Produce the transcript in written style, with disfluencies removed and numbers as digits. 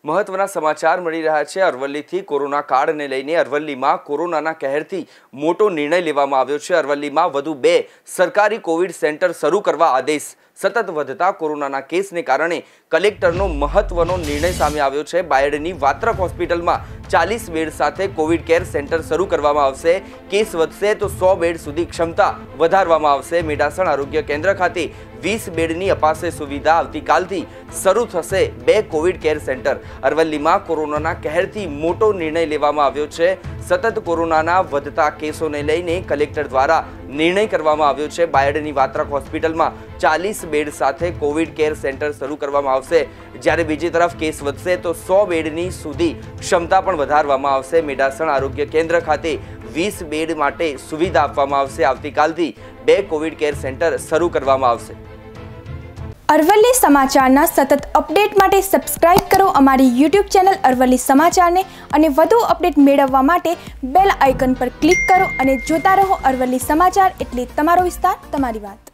મહત્વના સમાચાર મળી રહ્યા છે। અરવલ્લીથી કોરોના કાળને લઈને અરવલ્લીમાં કોરોનાના કહેરથી મોટો નિર્ણય લેવામાં આવ્યો છે। અરવલ્લીમાં વધુ 2 સરકારી કોવિડ સેન્ટર શરૂ કરવા આદેશ। સતત વધતા કોરોનાના કેસને કારણે કલેક્ટરનો મહત્વનો નિર્ણય સામે આવ્યો છે। બાયડની વાત્રક હોસ્પિટલમાં 40 બેડ સાથે કોવિડ કેર સેન્ટર શરૂ કરવામાં આવશે। કેસ વધશે તો 100 બેડ સુધી ક્ષમતા વધારવામાં આવશે। મેડાસણ આરોગ્ય કેન્દ્ર ખાતે 20 બેડની અપાશે સુવિધા। આવતીકાલથી શરૂ થશે 2 કોવિડ કેર સેન્ટર। અરવલ્લીમાં કોરોનાના કહેરથી મોટો નિર્ણય લેવામાં આવ્યો છે। સતત કોરોનાના વધતા કેસોને લઈને કલેક્ટર દ્વારા નિર્ણય કરવામાં આવ્યો છે। બાયડની વાત્રક હોસ્પિટલમાં 40 બેડ સાથે કોવિડ કેર સેન્ટર શરૂ કરવામાં આવશે, જ્યારે બીજી તરફ કેસ વધશે તો 100 બેડની સુધી ક્ષમતા પણ વધારવામાં આવશે। મેડાસણ આરોગ્ય કેન્દ્ર ખાતે 20 બેડ માટે સુવિધા આપવામાં આવશે। આવતીકાલથી 2 કોવિડ કેર સેન્ટર શરૂ કરવામાં આવશે। અરવલ્લી સમાચારના સતત અપડેટ માટે સબસ્ક્રાઇબ કરો અમારી YouTube ચેનલ અરવલ્લી સમાચારને અને વધુ અપડેટ મેળવવા માટે બેલ આઇકન પર ક્લિક કરો અને જોતા રહો અરવલ્લી સમાચાર, એટલે તમારો વિસ્તાર તમારી વાત।